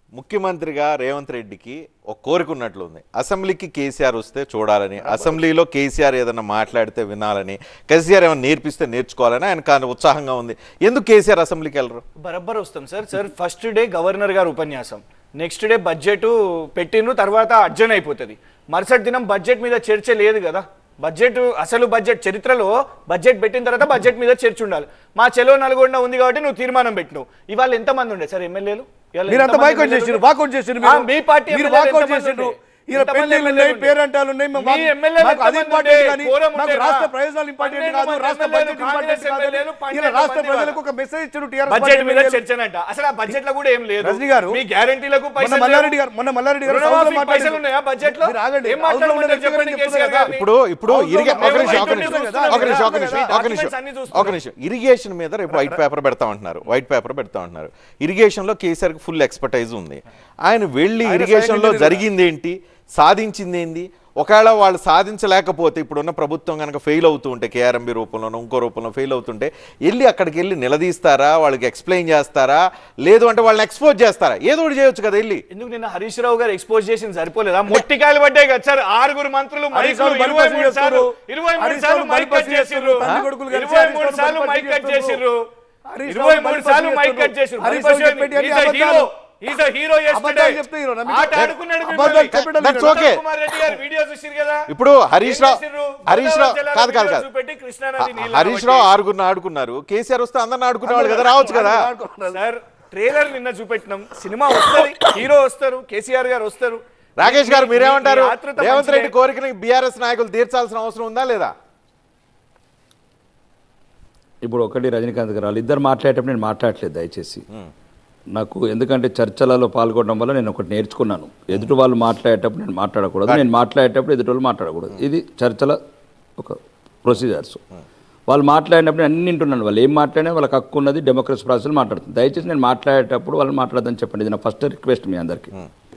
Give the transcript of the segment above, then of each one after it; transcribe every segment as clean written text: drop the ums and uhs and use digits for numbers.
ముఖ్యమంత్రిగా రేవంత్ రెడ్డికి ఒక కోరిక ఉన్నట్లుంది. అసెంబ్లీకి కేసీఆర్ వస్తే చూడాలని, అసెంబ్లీలో కేసీఆర్ ఏదైనా మాట్లాడితే వినాలని, కేసీఆర్ ఏమైనా నేర్పిస్తే నేర్చుకోవాలని ఆయన కానీ ఉత్సాహంగా ఉంది. ఎందుకు కేసీఆర్ అసెంబ్లీకి వెళ్ళరు? బరబ్బర్ వస్తాం సార్. ఫస్ట్ డే గవర్నర్ గారు ఉపన్యాసం, నెక్స్ట్ డే బడ్జెట్ పెట్టిన తర్వాత అర్జన్ అయిపోతుంది. మరుసటి దినం బడ్జెట్ మీద చర్చ లేదు కదా. అసలు బడ్జెట్ చరిత్రలో బడ్జెట్ పెట్టిన తర్వాత బడ్జెట్ మీద చర్చ ఉండాలి. మా చెలో నల్గొండ ఉంది కాబట్టి నువ్వు తీర్మానం పెట్టినావు. ఇవాళ ఎంతమంది ఉండే సార్ ఎమ్మెల్యేలు? మీ పార్టీ పేరంటాలు రాష్ట్ర ప్రయోజనాలు ఇంపార్టెంట్ కాదు, రాష్ట్ర బడ్జెట్ ఇంపార్టెంట్ కాదు, రాష్ట్ర ప్రజలకు ఒక మెసేజ్ ఇచ్చారు. బడ్జెట్ మీద చర్చనంట. అసలు ఆ బడ్జెట్ లో కూడా ఏం లేదు. రజనీ గారు మీ గ్యారెంటీలకు పైసలు, మల్లారెడ్డి గారు పైసలు ఉన్నాయా బడ్జెట్ లో? ఇరిగేషన్ మీద రేపు వైట్ పేపర్ పెడతా ఉంటున్నారు. ఇరిగేషన్ లో కేసీఆర్ కి ఫుల్ ఎక్స్పర్టైజ్ ఉంది. ఆయన వెళ్ళి ఇరిగేషన్ లో జరిగింది ఏంటి, సాధించింది ఏంది, ఒకవేళ వాళ్ళు సాధించలేకపోతే ఇప్పుడున్న ప్రభుత్వం కనుక ఫెయిల్ అవుతూ ఉంటే, కేఆర్ఎంబి రూపంలోనో ఇంకో రూపంలో ఫెయిల్ అవుతుంటే అక్కడికి వెళ్ళి నిలదీస్తారా, వాళ్ళకి ఎక్స్ప్లెయిన్ చేస్తారా, లేదు అంటే వాళ్ళని ఎక్స్పోజ్ చేస్తారా? ఏదో ఒకటి చేయొచ్చు కదా వెళ్ళి. ఎందుకు నిన్న హరీష్ రావు గారు ఎక్స్పోజ్ చేసింది సరిపోలేదా? మొట్టికాయలు పడ్డాయి కదా సార్. 6 మంత్రులు 23 సార్లు మైక్ కట్ చేసిర్రు. 23 సార్లు మైక్ కట్ చేసిర్రు. 23 సార్లు మైక్ కట్ చేసిర్రు. He's a hero yesterday. ఆట ఆడుకున్నాడు. ఇప్పుడు హరీష్ రావు ఆరుగురిని ఆడుకున్నారు. కేసీఆర్ వస్తే అందరిని ఆడుకునేవాడు కదా, రావచ్చు కదా సార్. ట్రైలర్ నిన్న చూపెట్టినాం. సినిమా వస్తుంది, హీరో వస్తారు, కేసీఆర్ గారు వస్తారు. రాకేష్ గారు మీరేమంటారు? రేవంత్ రెడ్డి కోరికని బీఆర్ఎస్ నాయకులు తీర్చాల్సిన అవసరం ఉందా లేదా? ఇప్పుడు ఒకటి రజనీకాంత్ గారు వాళ్ళిద్దరు మాట్లాడేటప్పుడు నేను మాట్లాడలేదు దయచేసి నాకు. ఎందుకంటే చర్చలలో పాల్గొనడం వల్ల నేను ఒకటి నేర్చుకున్నాను. ఎదుటి వాళ్ళు మాట్లాడేటప్పుడు నేను మాట్లాడకూడదు, నేను మాట్లాడేటప్పుడు ఎదుటి వాళ్ళు మాట్లాడకూడదు. ఇది చర్చల ఒక ప్రొసీజర్స్. వాళ్ళు మాట్లాడినప్పుడు అన్ని వింటున్నాను. వాళ్ళు ఏం మాట్లాడినా వాళ్ళకి హక్కు ఉన్నది, డెమోక్రసీ ప్రాసెస్ మాట్లాడుతుంది. దయచేసి నేను మాట్లాడేటప్పుడు వాళ్ళు మాట్లాడదని చెప్పండి. ఇది నా ఫస్ట్ రిక్వెస్ట్ మీ అందరికీ.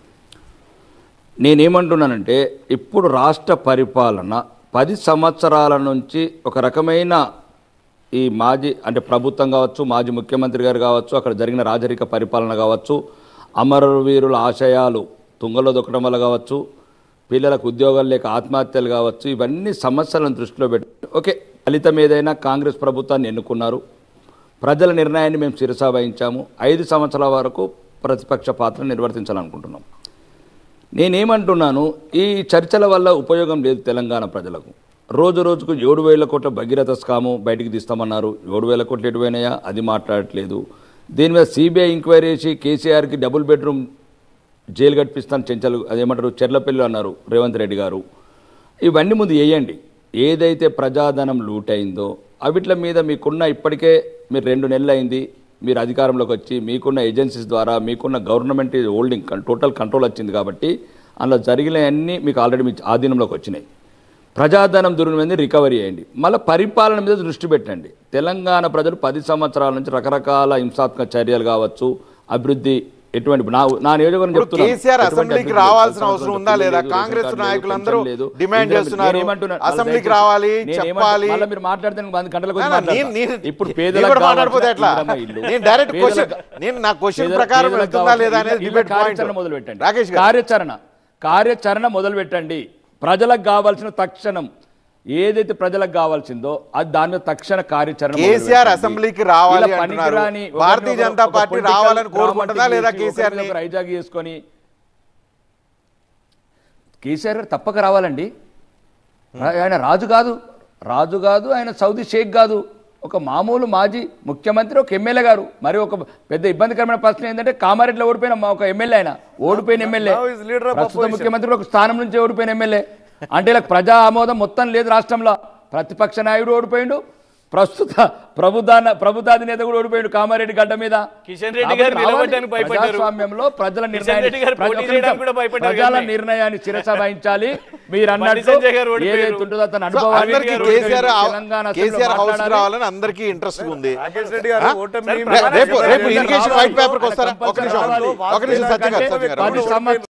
నేనేమంటున్నానంటే ఇప్పుడు రాష్ట్ర పరిపాలన 10 సంవత్సరాల నుంచి ఒక రకమైన ఈ మాజీ అంటే ప్రభుత్వం కావచ్చు, మాజీ ముఖ్యమంత్రి గారు కావచ్చు, అక్కడ జరిగిన రాజరిక పరిపాలన కావచ్చు, అమరవీరుల ఆశయాలు తుంగలో దొక్కడం వల్ల కావచ్చు, పిల్లలకు ఉద్యోగాలు లేక ఆత్మహత్యలు కావచ్చు, ఇవన్నీ సమస్యలను దృష్టిలో పెట్టి ఓకే ఫలితం ఏదైనా కాంగ్రెస్ ప్రభుత్వాన్ని ఎన్నుకున్నారు. ప్రజల నిర్ణయాన్ని మేము శిరసా వహించాము. 5 సంవత్సరాల వరకు ప్రతిపక్ష పాత్ర నిర్వర్తించాలనుకుంటున్నాం. నేనేమంటున్నాను, ఈ చర్చల వల్ల ఉపయోగం లేదు తెలంగాణ ప్రజలకు. రోజు రోజుకు 7,000 కోట్ల భగీరథ స్కాము బయటికి తీస్తామన్నారు. 7,000 కోట్లు ఎటువైనాయా అది మాట్లాడట్లేదు. దీని మీద సిబిఐ ఎంక్వైరీ చేసి కేసీఆర్కి డబుల్ బెడ్రూమ్ జైలు కట్టిస్తాను చెంచలు అదేమంటారు చెర్లపల్లి అన్నారు రేవంత్ రెడ్డి గారు. ఇవన్నీ ముందు వేయండి. ఏదైతే ప్రజాధనం లూట్ అయిందో అవిట్ల మీద మీకున్న ఇప్పటికే మీరు 2 నెలలు అయింది మీరు అధికారంలోకి వచ్చి, మీకున్న ఏజెన్సీస్ ద్వారా మీకున్న గవర్నమెంట్ హోల్డింగ్ టోటల్ కంట్రోల్ వచ్చింది కాబట్టి అందులో జరిగినవన్నీ మీకు ఆల్రెడీ మీ ఆధీనంలోకి వచ్చినాయి. ప్రజాధనం దుర్వినియోగం రికవరీ చేయండి. మళ్ళీ పరిపాలన మీద దృష్టి పెట్టండి. తెలంగాణ ప్రజలు 10 సంవత్సరాల నుంచి రకరకాల హింసాత్మక చర్యలు కావచ్చు, అభివృద్ధి ఎటువంటి నా నియోజకవర్గం చెప్తున్నా కేసీఆర్ అసెంబ్లీకి రావాల్సిన అవసరం ఉందా లేదా? కాంగ్రెస్ నాయకులందరూ డిమాండ్ చేస్తున్నారు అసెంబ్లీకి రావాలి చెప్పాలి. మీరు మాట్లాడితే 10 గంటలకు ఇప్పుడు పేదలకు మాట్లాడిపోతే ఎట్లా? నేను డైరెక్ట్ క్వశ్చన్, నేను నా క్వశ్చన్ ప్రకారం వెళ్తుందా లేదా అనేది డిబేట్ పాయింట్. మొదలు పెట్టండి. కార్యాచరణ మొదలు పెట్టండి. ప్రజలకు కావాల్సిన తక్షణం ఏదైతే ప్రజలకు కావాల్సిందో అది దాని మీద తక్షణ కార్యాచరణ. కేసీఆర్ అసెంబ్లీకి రావాలి అంటున్నారు. భారతీయ జనతా పార్టీ రావాలని కోరుకుంటుందా లేదా? కేసీఆర్ హైజాక్ చేసుకొని కేసీఆర్ తప్పక రావాలండి. ఆయన రాజు కాదు, ఆయన సౌదీ షేక్ కాదు, ఒక మామూలు మాజీ ముఖ్యమంత్రి, ఒక ఎమ్మెల్యే గారు. మరి ఒక పెద్ద ఇబ్బందికరమైన ప్రశ్న ఏంటంటే కామారెడ్డిలో ఓడిపోయిన ఒక ఎమ్మెల్యే, ఆయన ఓడిపోయిన ఎమ్మెల్యే, ప్రస్తుత ముఖ్యమంత్రి ఒక స్థానం నుంచి ఓడిపోయిన ఎమ్మెల్యే. అంటే ఇలా ప్రజా ఆమోదం మొత్తం లేదు రాష్ట్రంలో. ప్రతిపక్ష నాయకుడు ఓడిపోయిండు, ప్రస్తుత ప్రభుత్వాధినేత కూడా ఓడిపోయాడు కామారెడ్డి గడ్డ మీద. కిషన్ రెడ్డి గారు నిలబడడానికి భయపడ్డారు. ప్రజాస్వామ్యంలో ప్రజల నిర్ణయాన్ని శిరస వహించాలి. మీరు అన్నట్టు ఏదైతే ఉంటుందో తన అనుభవాన్ని కేసీఆర్ హౌస్ రావాలని అందరికీ ఇంట్రెస్ట్ ఉంది. రేపు ఇరిగేషన్ వైట్ పేపర్ వస్తారా? ఒక నిమిషం సత్యం గారు